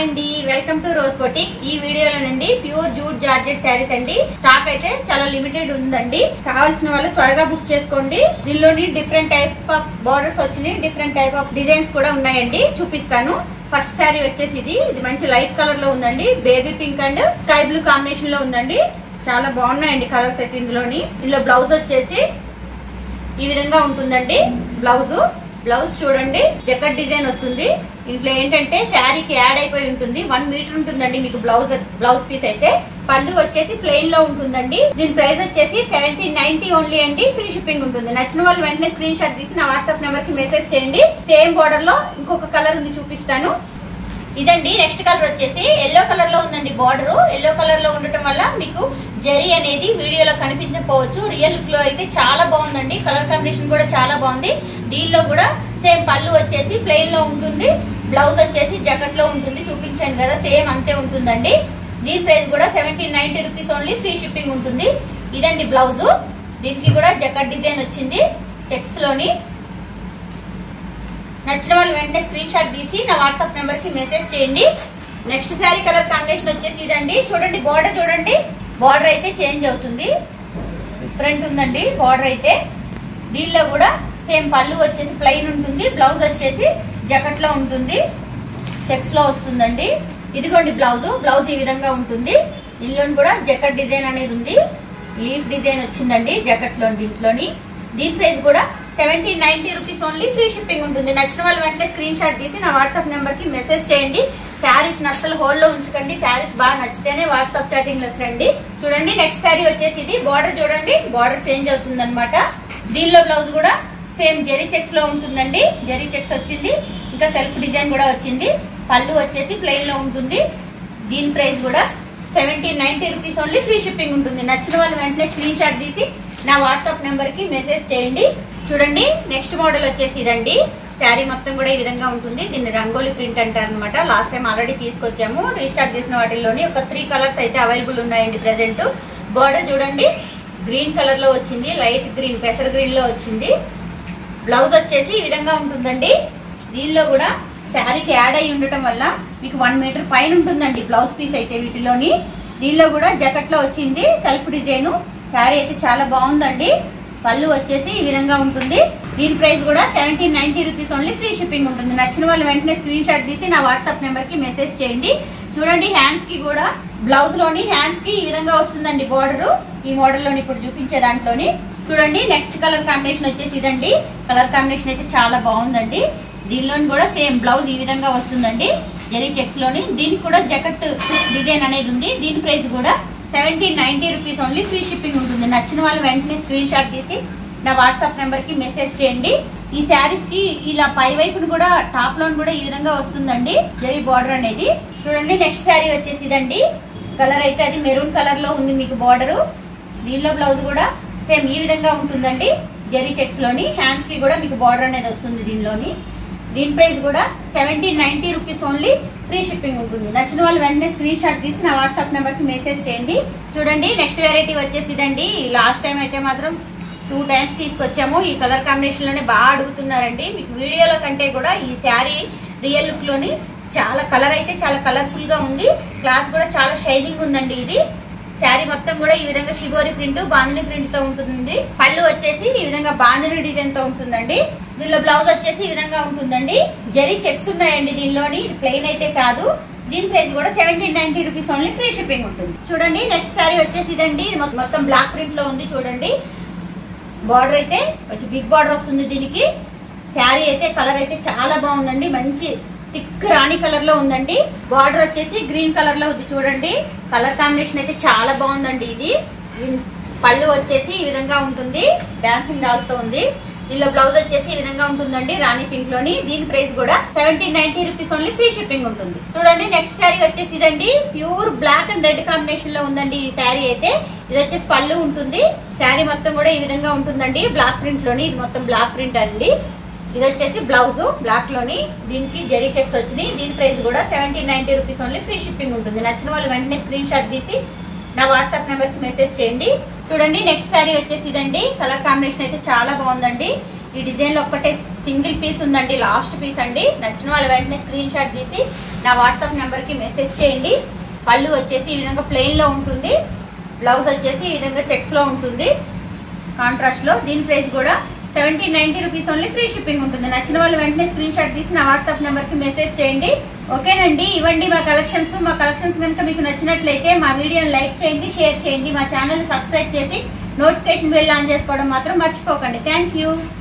అండి, welcome to rose boutique. ఈ వీడియోలో నుండి ప్యూర్ జూట్ జార్జెట్ శారీస్ అండి. స్టాక్ అయితే చాలా లిమిటెడ్ ఉందండి. కావాల్సిన వాళ్ళు త్వరగా బుక్ చేసుకోండి. దీనిలోని డిఫరెంట్ టైప్ ఆఫ్ బార్డర్స్ వచ్చినాయి, డిఫరెంట్ టైప్ ఆఫ్ డిజైన్స్ కూడా ఉన్నాయండి. చూపిస్తాను. ఫస్ట్ శారీ వచ్చేసి ఇది మంచి లైట్ కలర్ లో ఉందండి. Baby pink and sky blue combination లో ఉందండి. చాలా బాగున్నాయండి కలర్స్ అయితే ఇందులో బ్లౌజ్ వచ్చేసి ఈ విధంగా ఉంటుందండి. బ్లౌజ్ చూడండి, జకెట్ డిజైన్ వస్తుంది. ఇంట్లో ఏంటంటే శారీకి యాడ్ అయిపోయి ఉంటుంది. 1 మీటర్ ఉంటుందండి మీకు బ్లౌజ్ పీస్ అయితే. పళ్ళు వచ్చేసి ప్లెయిన్ లో ఉంటుందండి. దీని ప్రైస్ వచ్చేసి 1790 ఓన్లీ అండి. ఫ్రీ షిప్పింగ్ ఉంటుంది. నచ్చిన వాళ్ళు వెంటనే స్క్రీన్ షాట్ తీసి నా వాట్సాప్ నెంబర్ కి మెసేజ్ చేయండి. సేమ్ బోర్డర్ లో ఇంకొక కలర్ ఉంది, చూపిస్తాను. ఇదండి నెక్స్ట్ కలర్ వచ్చేసి ఎల్లో కలర్ లో ఉందండి. బార్డర్ ఎల్లో కలర్ లో ఉండటం వల్ల మీకు జరీ అనేది వీడియోలో కనిపించకపోవచ్చు. రియల్ లుక్ లో అయితే చాలా బాగుందండి. కలర్ కాంబినేషన్ కూడా చాలా బాగుంది. దీనిలో కూడా సేమ్ పళ్ళు వచ్చేసి ప్లెయిన్ లో ఉంటుంది. బ్లౌజ్ వచ్చేసి జకెట్ లో ఉంటుంది. చూపించాను కదా, సేమ్ అంతే ఉంటుందండి. దీని ప్రైస్ కూడా 1790 రూపీస్ ఓన్లీ. ఫ్రీ షిప్పింగ్ ఉంటుంది. ఇదండి బ్లౌజ్. దీనికి కూడా జకెట్ డిజైన్ వచ్చింది చెక్స్ లోని. నచ్చిన వాళ్ళు వెంటనే స్క్రీన్ షాట్ తీసి నా వాట్సాప్ నెంబర్ కి మెసేజ్ చేయండి. నెక్స్ట్ శారీ కలర్ కాంబినేషన్ వచ్చేసి ఇదండి. చూడండి బార్డర్ చూడండి. బార్డర్ అయితే చేంజ్ అవుతుంది, డిఫరెంట్ ఉందండి బార్డర్ అయితే. దీనిలో కూడా సేమ్ పళ్ళు వచ్చేసి ప్లెయిన్ ఉంటుంది. బ్లౌజ్ వచ్చేసి జకెట్ లో ఉంటుంది, చెక్స్ లో వస్తుందండి. ఇదిగోండి బ్లౌజ్ ఈ విధంగా ఉంటుంది. దీనిలో కూడా జకెట్ డిజైన్ అనేది ఉంది. లీఫ్ డిజైన్ వచ్చిందండి జకెట్ లో. దీంట్లోని దీని ప్రైస్ కూడా 1790 రూపీస్ ఓన్లీ. ఫ్రీ షిప్పింగ్ ఉంటుంది. నచ్చిన వాళ్ళు వెంటనే స్క్రీన్ షాట్ తీసి నా వాట్సాప్ నెంబర్ కి మెసేజ్ చేయండి. శారీస్ నచ్చలు హోల్డ్ లో ఉంచకండి. శారీస్ బాగా నచ్చితేనే వాట్సాప్ చాటింగ్ లో రండి. చూడండి నెక్స్ట్ శారీ వచ్చేసి ఇది. బార్డర్ చూడండి, బార్డర్ చేంజ్ అవుతుంది అనమాట. దీనిలో బ్లౌజ్ కూడా సేమ్ జెరీ చెక్స్ లో ఉంటుందండి. జెరీ చెక్స్ వచ్చింది, ఇంకా సెల్ఫ్ డిజైన్ కూడా వచ్చింది. పళ్ళు వచ్చేసి ప్లెయిన్ లో ఉంటుంది. దీని ప్రైస్ కూడా 1790 రూపీస్ ఓన్లీ. ఫ్రీ షిప్పింగ్ ఉంటుంది. నచ్చిన వాళ్ళు వెంటనే స్క్రీన్ షాట్ తీసి నా వాట్సాప్ నెంబర్ కి మెసేజ్ చేయండి. చూడండి నెక్స్ట్ మోడల్ వచ్చేసి ఇదండి. శారీ మొత్తం కూడా ఈ విధంగా ఉంటుంది. దీన్ని రంగోలీ ప్రింట్ అంటారు అనమాట. లాస్ట్ టైం ఆల్రెడీ తీసుకొచ్చాము. రీస్టాక్ చేసిన వాటిల్లోని ఒక 3 కలర్స్ అయితే అవైలబుల్ ఉన్నాయండి ప్రెసెంట్. బార్డర్ చూడండి గ్రీన్ కలర్ లో వచ్చింది, లైట్ గ్రీన్ పెసర్ గ్రీన్ లో వచ్చింది. బ్లౌజ్ వచ్చేసి ఈ విధంగా ఉంటుందండి. దీనిలో కూడా శారీకి యాడ్ అయి ఉండటం వల్ల మీకు 1 మీటర్ పైన ఉంటుందండి బ్లౌజ్ పీస్ అయితే వీటిలోని. దీనిలో కూడా జకెట్ లో వచ్చింది సెల్ఫ్ డిజైన్. శారీ అయితే చాలా బాగుందండి. పళ్ళు వచ్చేసి ఈ విధంగా ఉంటుంది. దీని ప్రైస్ కూడా 1790 రూపీస్ ఓన్లీ. ఫ్రీ షిప్పింగ్ ఉంటుంది. నచ్చిన వాళ్ళు వెంటనే స్క్రీన్ షాట్ తీసి నా వాట్సాప్ నెంబర్ కి మెసేజ్ చేయండి. చూడండి హ్యాండ్స్ కి కూడా బ్లౌజ్ లోని హ్యాండ్స్ కి ఈ విధంగా వస్తుందండి బార్డర్. ఈ మోడల్ లోని ఇప్పుడు చూపించే దాంట్లోని చూడండి నెక్స్ట్ కలర్ కాంబినేషన్ వచ్చేసి ఇదండి. కలర్ కాంబినేషన్ అయితే చాలా బాగుందండి. దీనిలోని కూడా సేమ్ బ్లౌజ్ ఈ విధంగా వస్తుందండి జరీ చెక్స్ లోని. దీనికి కూడా జకెట్ డిజైన్ అనేది ఉంది. దీని ప్రైస్ కూడా 1790 రూపీస్ ఓన్లీ. ఫ్రీ షిప్పింగ్ ఉంటుంది. నచ్చిన వాళ్ళు వెంటనే స్క్రీన్ షాట్ తీసి నా వాట్సాప్ నెంబర్ కి మెసేజ్ చేయండి. ఈ శారీస్ కి ఇలా పై వైపును కూడా టాప్ లోన్ కూడా ఈ విధంగా వస్తుందండి జరీ బార్డర్ అనేది. చూడండి నెక్స్ట్ శారీ వచ్చేసి ఇదండి. కలర్ అయితే అది మెరూన్ కలర్ లో ఉంది మీకు బార్డర్. దీనిలో బ్లౌజ్ కూడా సేమ్ ఈ విధంగా ఉంటుందండి జరీ చెక్స్ లోని. హ్యాండ్స్ కి కూడా మీకు బార్డర్ అనేది వస్తుంది దీనిలోని. దీని ప్రైస్ కూడా 1790 రూపీస్ ఓన్లీ. ఫ్రీ షిప్పింగ్ ఉంటుంది. నచ్చిన వాళ్ళు వెంటనే స్క్రీన్ షాట్ తీసి నా వాట్సాప్ నెంబర్ కి మెసేజ్ చేయండి. చూడండి నెక్స్ట్ వెరైటీ వచ్చేసి ఇదండి. లాస్ట్ టైం అయితే మాత్రం 2 టైమ్స్ తీసుకొచ్చాము. ఈ కలర్ కాంబినేషన్ లోనే బాగా అడుగుతున్నారండి. మీకు వీడియోలో కంటే కూడా ఈ శారీ రియల్ లుక్ లోని చాలా కలర్ అయితే చాలా కలర్ఫుల్ గా ఉంది. క్లాత్ కూడా చాలా షైనింగ్ ఉందండి. ఇది శారీ మొత్తం కూడా ఈ విధంగా షిబోరి ప్రింట్, బాందిని ప్రింట్ తో ఉంటుంది. పళ్ళు వచ్చేసి ఈ విధంగా బాందిని డిజైన్ తో ఉంటుందండి. దీనిలో బ్లౌజ్ వచ్చేసి ఈ విధంగా ఉంటుందండి. జరీ చెక్స్ ఉన్నాయండి దీనిలోని. ఇది ప్లెయిన్ అయితే కాదు. దీని ప్రైస్ కూడా 1790 రూపీస్ ఓన్లీ. ఫ్రీ షిప్పింగ్ ఉంటుంది. చూడండి నెక్స్ట్ శారీ వచ్చేసి ఇదండి. మొత్తం బ్లాక్ ప్రింట్ లో ఉంది. చూడండి బార్డర్ అయితే కొంచెం బిగ్ బార్డర్ వస్తుంది దీనికి. శారీ అయితే కలర్ అయితే చాలా బాగుందండి. మంచి థిక్ రాణి కలర్ లో ఉందండి. బార్డర్ వచ్చేసి గ్రీన్ కలర్ లో ఉంది. చూడండి కలర్ కాంబినేషన్ అయితే చాలా బాగుందండి. ఇది పళ్ళు వచ్చేసి ఈ విధంగా ఉంటుంది. డాన్సింగ్ డాల్స్ తో ఉంది. దీనిలో బ్లౌజ్ వచ్చేసి ఈ విధంగా ఉంటుందండి రాణి పింక్ లోని. దీని ప్రైస్ కూడా 1790 రూపీస్ ఓన్లీ. ఫ్రీ షిప్పింగ్ ఉంటుంది. చూడండి నెక్స్ట్ శారీ వచ్చేసి ఇదండి. Pure black and red combination లో ఉందండి ఈ శారీ అయితే. ఇది వచ్చేసి పళ్ళు ఉంటుంది. శారీ మొత్తం కూడా ఈ విధంగా ఉంటుందండి బ్లాక్ ప్రింట్ లోని. ఇది మొత్తం బ్లాక్ ప్రింట్ అండి. ఇది వచ్చేసి బ్లౌజ్ బ్లాక్ లోని. దీనికి జరీ చెక్స్ వచ్చినాయి. దీని ప్రైస్ కూడా 1790 రూపీస్ ఓన్లీ. ఫ్రీ షిప్పింగ్ ఉంటుంది. నచ్చిన వాళ్ళు వెంటనే స్క్రీన్ షాట్ తీసి నా వాట్సాప్ నెంబర్ కి మెసేజ్ చేయండి. చూడండి నెక్స్ట్ శారీ వచ్చేసి ఇదండి. కలర్ కాంబినేషన్ అయితే చాలా బాగుందండి. ఈ డిజైన్ లో ఒక్కటే సింగిల్ పీస్ ఉందండి, లాస్ట్ పీస్ అండి. నచ్చిన వాళ్ళు వెంటనే స్క్రీన్ షాట్ తీసి నా వాట్సాప్ నెంబర్ కి మెసేజ్ చేయండి. పళ్ళు వచ్చేసి ఈ విధంగా ప్లెయిన్ లో ఉంటుంది, బ్లౌజ్ వచ్చేసి ఈ విధంగా చెక్స్ లో ఉంటుంది కాంట్రాస్ట్ లో. దీని ప్రైస్ కూడా 1790 రూపీస్ ఓన్లీ, ఫ్రీ షిప్పింగ్ ఉంటుంది. నచ్చిన వాళ్ళు వెంటనే స్క్రీన్ షాట్ తీసి నా వాట్సాప్ నెంబర్ కి మెసేజ్ చేయండి. ఓకేనండి, ఇవ్వండి మా కలెక్షన్స్. మా కలెక్షన్స్ కనుక మీకు నచ్చినట్లయితే మా వీడియోని లైక్ చేయండి, షేర్ చేయండి, మా ఛానల్ సబ్స్క్రైబ్ చేసి నోటిఫికేషన్ బెల్ ఆన్ చేసుకోవడం మాత్రం మర్చిపోకండి. Thank you.